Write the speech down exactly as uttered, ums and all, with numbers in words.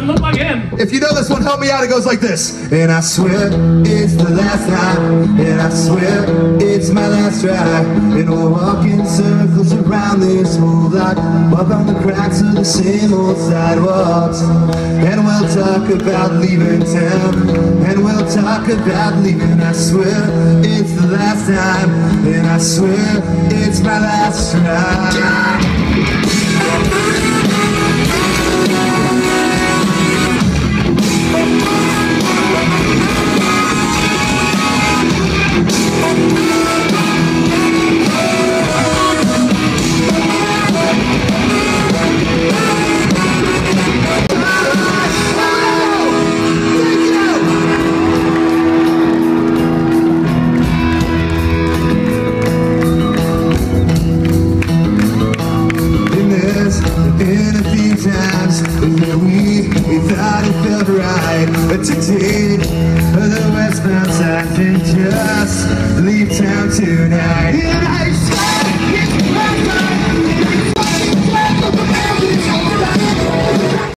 doesn't look like him. If you know this one, help me out. It goes like this. And I swear it's the last time, and I swear it's my last try. And we'll walk in circles around this whole block, walk on the cracks of the same old sidewalks. And we'll talk about leaving town, and we'll talk about leaving. I swear it's the last time, and I swear it's my last try. To take the westbound side and just leave town tonight.